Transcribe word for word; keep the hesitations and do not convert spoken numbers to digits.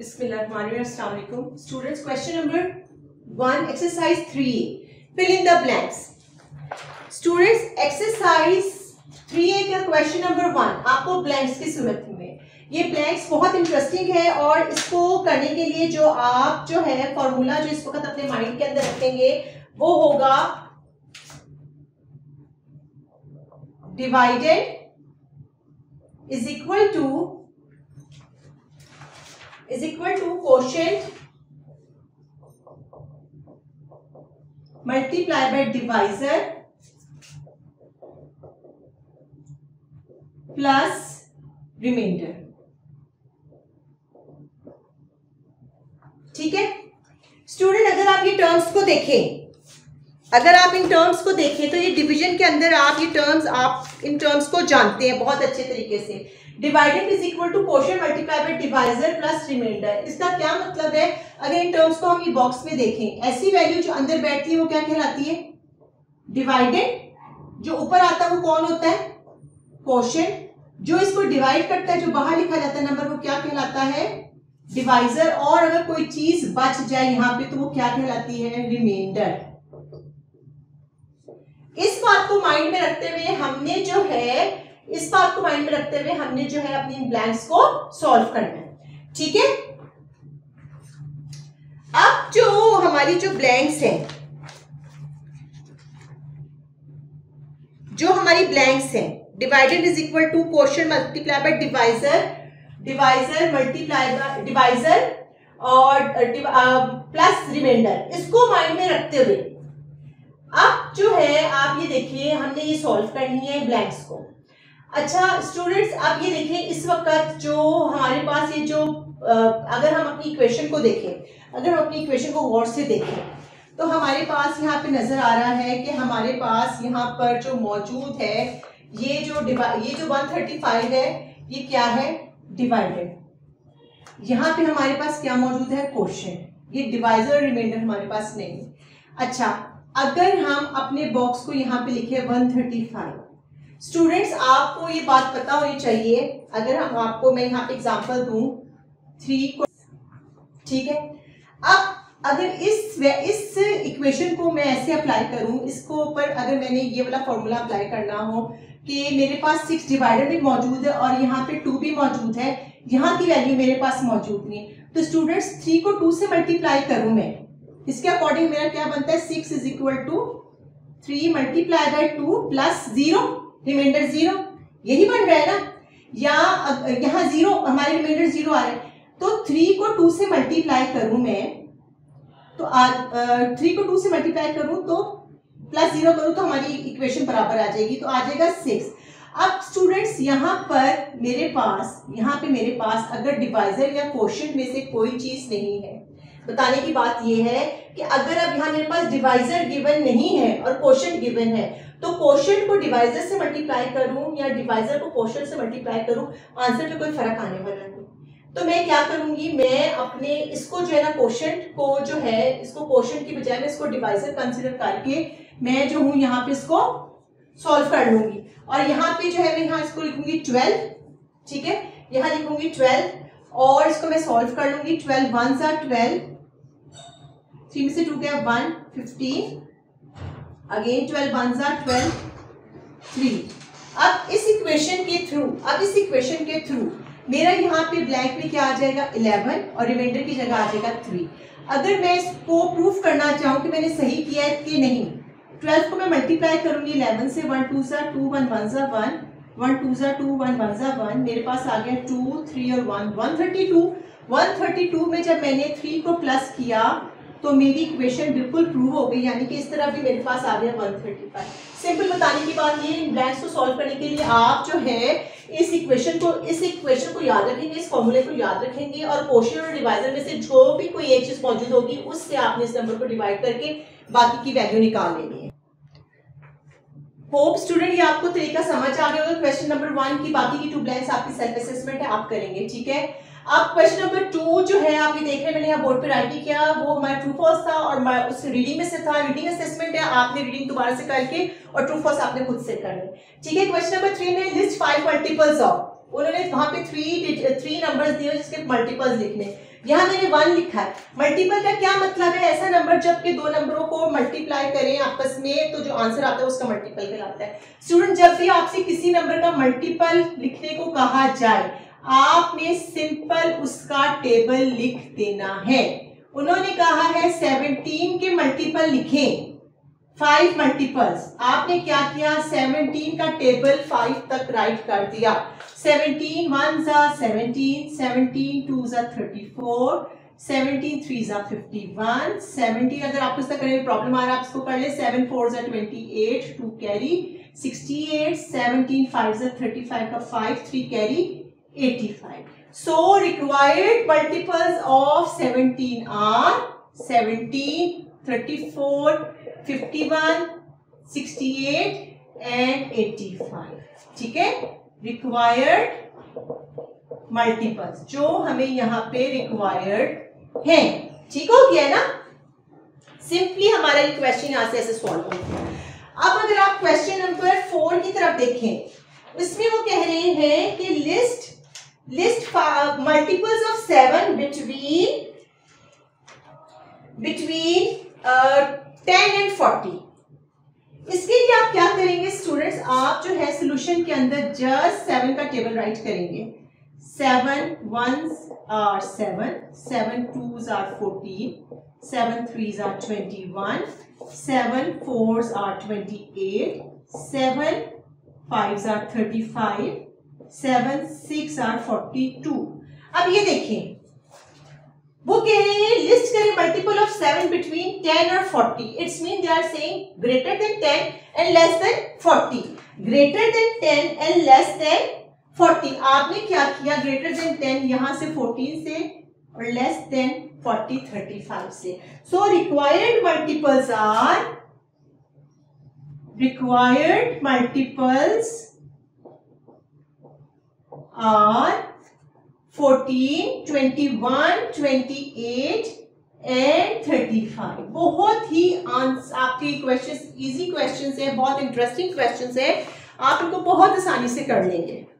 Bismillahirrahmanirrahim. Students, question number one, exercise three. Fill in the blanks. Students, exercise three A का question number one आपको blanks की सूरत में, ये blanks बहुत इंटरेस्टिंग है और इसको करने के लिए जो आप जो है फॉर्मूला जो इस वक्त अपने माइंड के अंदर रखेंगे वो होगा divided is equal to is equal to quotient multiply by divisor plus reminder. ठीक है स्टूडेंट, अगर आप ये टर्म्स को देखें अगर आप इन टर्म्स को देखें तो ये डिवीजन के अंदर आप ये टर्म्स आप इन टर्म्स को जानते हैं बहुत अच्छे तरीके से। Divided is equal to quotient multiply by divisor plus reminder. इसका क्या मतलब है? अगर इन टर्म्स को हम ये बॉक्स में देखें, ऐसी वैल्यू जो अंदर बैठती है वो क्या कहलाती है? डिवाइडेड। जो ऊपर आता है वो कौन होता है? कोशेंट। जो इसको डिवाइड करता है, जो बाहर लिखा जाता है नंबर, वो क्या कहलाता है? डिवाइजर। और अगर कोई चीज बच जाए यहां पे तो वो क्या कहलाती है? रिमाइंडर। इस बात को माइंड में रखते हुए हमने जो है इस बात को माइंड में रखते हुए हमने जो है अपनी ब्लैंक्स को सॉल्व करना है। ठीक है, अब जो हमारी जो ब्लैंक्स हैं जो हमारी ब्लैंक्स हैं divided is equal to quotient multiply by divisor divisor multiply by divisor और प्लस रिमाइंडर, इसको माइंड में रखते हुए अब जो है आप ये देखिए हमने ये सॉल्व करनी है ब्लैंक्स को। अच्छा स्टूडेंट्स, आप ये देखिए इस वक्त जो हमारे पास ये जो अगर हम अपनी इक्वेशन को देखें अगर हम अपनी इक्वेशन को गौर से देखें तो हमारे पास यहाँ पे नजर आ रहा है कि हमारे पास यहाँ पर जो मौजूद है ये जो डिवाइड ये जो वन थर्टी फाइव है ये क्या है? डिवाइडेड। यहाँ पे हमारे पास क्या मौजूद है? कोशेंट। ये डिवाइजर और रिमाइंडर हमारे पास नहीं है। अच्छा, अगर हम अपने बॉक्स को यहाँ पे लिखे वन थर्टी फाइव, स्टूडेंट्स आपको ये बात पता होनी चाहिए। अगर हम आपको मैं यहाँ पे एग्जांपल दूं थ्री को, ठीक है, अब अगर इस इस इक्वेशन को मैं ऐसे अप्लाई करूं, इसको ऊपर अगर मैंने ये वाला फॉर्मूला अप्लाई करना हो कि मेरे पास सिक्स डिवाइडर भी मौजूद है और यहाँ पे टू भी मौजूद है, यहाँ की वैल्यू मेरे पास मौजूद नहीं, तो स्टूडेंट्स थ्री को टू से मल्टीप्लाई करूं मैं, इसके अकॉर्डिंग मेरा क्या बनता है? Six is equal to three multiply by two plus zero, reminder zero. यही बन रहा है ना, या यहाँ जीरो हमारे रिमाइंडर जीरो आ रहा है, तो थ्री को टू से मल्टीप्लाई करूं मैं तो थ्री को टू से मल्टीप्लाई करूं तो प्लस जीरो करूं तो हमारी इक्वेशन बराबर आ जाएगी, तो आ जाएगा सिक्स। अब स्टूडेंट्स यहाँ पर मेरे पास यहाँ पे मेरे पास अगर डिवाइजर या कोशेंट में से कोई चीज नहीं है, बताने की बात यह है कि अगर अब यहाँ मेरे पास डिवाइजर गिवन नहीं है और कोशेंट गिवन है तो कोशेंट को डिवाइजर से मल्टीप्लाई करूं या डिवाइजर को कोशेंट से मल्टीप्लाई करूं, आंसर में कोई फर्क आने वाला नहीं। तो मैं क्या करूंगी, मैं अपने इसको जो है ना कोशेंट को जो है इसको कोशेंट की बजाय मैं इसको डिवाइजर कंसीडर करके मैं जो हूं यहाँ पे इसको सॉल्व कर लूंगी। और यहाँ पे जो है मैं यहाँ इसको लिखूंगी ट्वेल्व, ठीक है, यहाँ लिखूंगी ट्वेल्व और इसको मैं सॉल्व कर लूंगी। ट्वेल्व वन सा ट्वेल्व, थ्री में से टू गया one, fifteen, again twelve one सा ट्वेल्व, थ्री। अब इस इक्वेशन के थ्रू अब इस इक्वेशन के थ्रू मेरा यहाँ पे ब्लैंक में क्या आ जाएगा? इलेवन और रिमाइंडर की जगह आ जाएगा थ्री। अगर मैं इसको प्रूफ करना चाहूँ कि मैंने सही किया है कि नहीं, ट्वेल्व को मैं मल्टीप्लाई करूंगी इलेवन से, वन टू सा टू, वन वन सा वन, वन टू सा टू, वन वन सा वन, मेरे पास आ गया टू, थ्री और one, one thirty two. One thirty two में जब मैंने थ्री को प्लस किया तो मेरी इक्वेशन बिल्कुल प्रूव हो गई, यानी कि इस तरह भी मेरे पास आ गया वन थर्टी फाइव। सिंपल बताने की बात ये, इन ब्लैंक्स को सॉल्व करने के लिए आप जो है इस इक्वेशन को इस इक्वेशन को याद रखेंगे, इस फॉर्मूले को याद रखेंगे और कोशेंट और डिवाइजर में से जो भी कोई एक चीज मौजूद होगी उससे आपने इस नंबर को डिवाइड करके बाकी की वैल्यू निकाल लेनी है। होप स्टूडेंट ये आपको तरीका समझ आ गया होगा। क्वेश्चन नंबर वन की बाकी की टू ब्लैंक्स आपकी सेल्फ असेसमेंट है, आप करेंगे, ठीक है। अब क्वेश्चन नंबर टू जो है आप ये देख रहे हैं, मैंने यहाँ बोर्ड पे राइट किया, वो हमारा ट्रू फॉल्स था और उस रीडिंग में से था, रीडिंग असेसमेंट है, आपने रीडिंग दोबारा से करके और ट्रू फॉल्स आपने खुद से करना है, ठीक है। क्वेश्चन नंबर थ्री में लिस्ट फाइव मल्टीपल्स ऑफ उन्होंने वहां पे थ्री थ्री नंबर्स दिए जिसके मल्टीपल्स लिखने, यहाँ मैंने वन लिखा है। मल्टीपल का क्या मतलब है? ऐसा नंबर जब के दो नंबरों को मल्टीप्लाई करें आपस में तो जो आंसर आता है उसका मल्टीपल कहलाता है। स्टूडेंट, जब भी आपसे किसी नंबर का मल्टीपल लिखने को कहा जाए आपने सिंपल उसका टेबल लिख देना है। उन्होंने कहा है सेवनटीन के मल्टीपल लिखें, फाइव मल्टीपल्स, आपने क्या किया? सेवनटीन का टेबल फाइव तक राइट कर दिया। सेवनटीन वन जा सेवनटीन, सेवनटीन टू जा थर्टी फोर, सेवनटीन थ्री जा फिफ्टी वन, सेवनटीन अगर आपको इसका करने में प्रॉब्लम आ रहा है आप इसको कर ले, सेवन फोर जा twenty eight, two carry sixty eight, seventeen five जा थर्टी फाइव का five, three carry eighty five. So required multiples of seventeen are seventeen, thirty-four, fifty-one, sixty-eight and eighty-five. ठीक है, required multiples जो हमें यहाँ पे required हैं. ठीक हो गया ना? सिंपली हमारा ये क्वेश्चन यहाँ से ऐसे सॉल्व होगा. अब अगर आप क्वेश्चन नंबर फोर की तरफ देखें, इसमें वो कह रहे हैं कि list list multiples of seven between between ten and forty. इसके लिए आप क्या करेंगे स्टूडेंट्स? आप जो है सोल्यूशन के अंदर जस्ट सेवन का टेबल राइट करेंगे. Seven ones are seven, seven twos are fourteen, seven threes are twenty-one, seven fours are twenty-eight, seven fives are thirty-five, seven six are forty-two. अब ये देखें, वो कह रहे हैं लिस्ट करें multiple of seven between ten और forty. It's mean they are saying greater than ten and less than forty. Greater than ten and less than forty. आपने क्या किया? ग्रेटर देन टेन यहां से फोर्टीन से और less than forty thirty five से. So required multiples are required multiples are fourteen, twenty one, twenty eight and thirty five. बहुत ही आंसर आपके क्वेश्चंस इजी क्वेश्चंस है, बहुत इंटरेस्टिंग क्वेश्चंस है, आप इनको बहुत आसानी से कर लेंगे.